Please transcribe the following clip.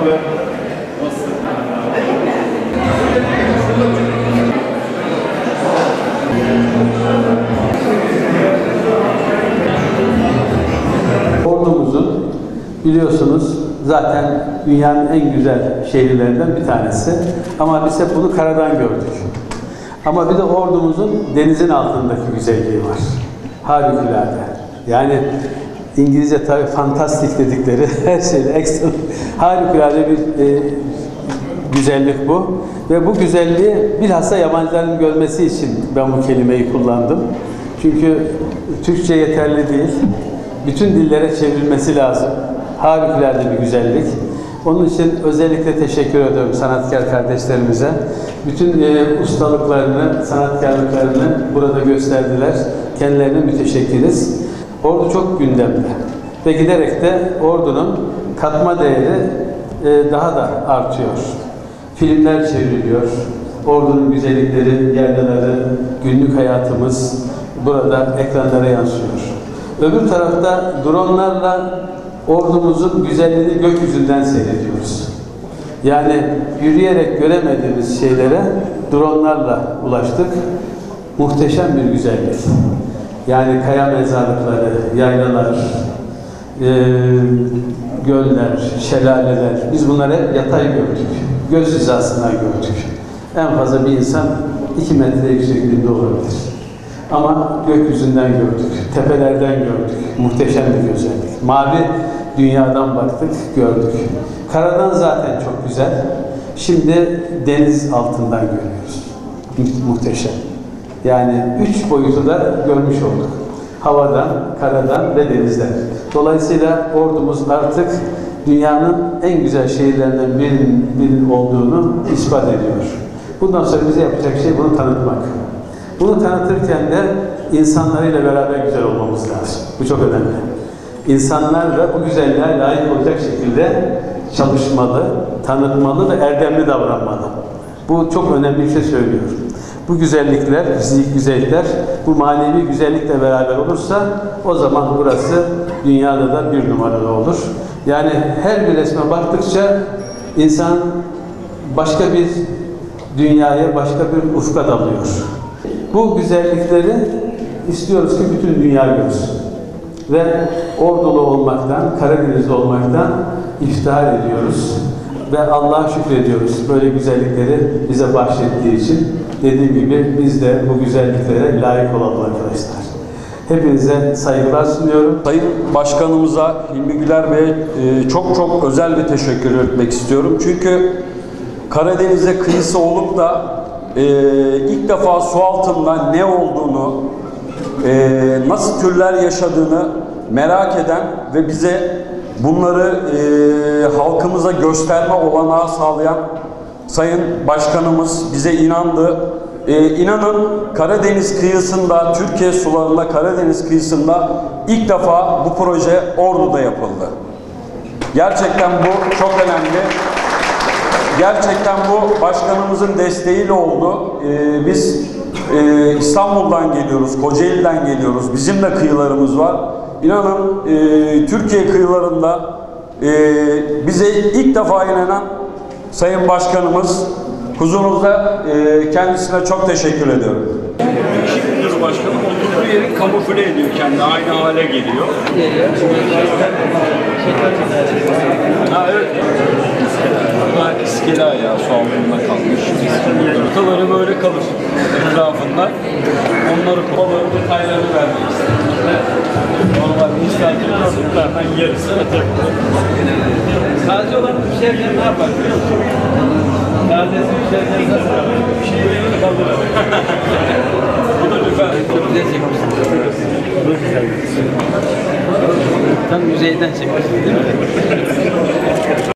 abi. Ordumuzun biliyorsunuz zaten dünyanın en güzel şehirlerinden bir tanesi. Ama biz hep bunu karadan gördük. Ama bir de ordumuzun denizin altındaki güzelliği var. Harikulade. Yani İngilizce tabii fantastik dedikleri her şeyde ekstra harikulade bir güzellik bu. Ve bu güzelliği bilhassa yabancıların görmesi için ben bu kelimeyi kullandım. Çünkü Türkçe yeterli değil. Bütün dillere çevrilmesi lazım. Harikulade bir güzellik. Onun için özellikle teşekkür ediyorum sanatkar kardeşlerimize. Bütün ustalıklarını, sanatkarlıklarını burada gösterdiler. Kendilerine müteşekkiriz. Ordu çok gündemde. Ve giderek de ordunun katma değeri daha da artıyor. Filmler çevriliyor. Ordunun güzellikleri, yaylaları, günlük hayatımız burada ekranlara yansıyor. Öbür tarafta dronlarla ordumuzun güzelliğini gökyüzünden seyrediyoruz. Yani yürüyerek göremediğimiz şeylere dronlarla ulaştık. Muhteşem bir güzellik. Yani kaya mezarlıkları, yaylalar, göller, şelaleler. Biz bunları yatay gördük. Göz hizasından gördük. En fazla bir insan 2 metre yüksekliğinde olabilir. Ama gökyüzünden gördük, tepelerden gördük. Muhteşem bir güzellik. Mavi dünyadan baktık, gördük. Karadan zaten çok güzel. Şimdi deniz altından görüyoruz. Muhteşem. Yani 3 boyutu da görmüş olduk. Havadan, karadan ve denizden. Dolayısıyla ordumuz artık dünyanın en güzel şehirlerinden birinin olduğunu ispat ediyor. Bundan sonra bize yapacak şey bunu tanıtmak. Bunu tanıtırken de insanlarıyla beraber güzel olmamız lazım. Bu çok önemli. İnsanlar da bu güzelliğe layık olacak şekilde çalışmalı, tanıtmalı ve erdemli davranmalı. Bu çok önemli bir şey söylüyor. Bu güzellikler, fizik güzellikler, bu manevi güzellikle beraber olursa o zaman burası dünyada da bir numaralı olur. Yani her bir resme baktıkça insan başka bir dünyaya, başka bir ufka dalıyor. Bu güzellikleri istiyoruz ki bütün dünya görsün. Ve ordulu olmaktan, Karadenizli olmaktan iftihar ediyoruz. Ve Allah'a şükrediyoruz böyle güzellikleri bize bahşettiği için. Dediğim gibi biz de bu güzelliklere layık olalım arkadaşlar. Hepinize saygılar sunuyorum. Sayın Başkanımıza, Hilmi Güler Bey'e çok özel bir teşekkür etmek istiyorum. Çünkü Karadeniz'e kıyısı olup da ilk defa su altında ne olduğunu, nasıl türler yaşadığını merak eden ve bize bunları halkımıza gösterme olanağı sağlayan Sayın Başkanımız bize inandı. İnanın Karadeniz kıyısında, Türkiye sularında, Karadeniz kıyısında ilk defa bu proje Ordu'da yapıldı. Gerçekten bu çok önemli. Gerçekten bu başkanımızın desteğiyle oldu. Biz İstanbul'dan geliyoruz, Kocaeli'den geliyoruz. Bizim de kıyılarımız var. İnanın Türkiye kıyılarında bize ilk defa inanan Sayın Başkanımız, huzurunuzda kendisine çok teşekkür ediyorum. Şimdi başkanım oturduğu yeri kamufle ediyor, kendi aynı hale geliyor. Evet. Burada iskele ayağı su altında kalmış. Ortaları böyle kalır etrafında. Onları balığın detaylarını vermek istedim. Normal misafir hazırlardan yarısı takılır. Sadece olan pişerken ne yapar biliyor musun? Sadece pişerken ne yapar? Bir şey verir kalır. Bu da lütfen. Çok güzel çekmişsin. Bu da güzel. Tam yüzeyden çekmişsin değil mi?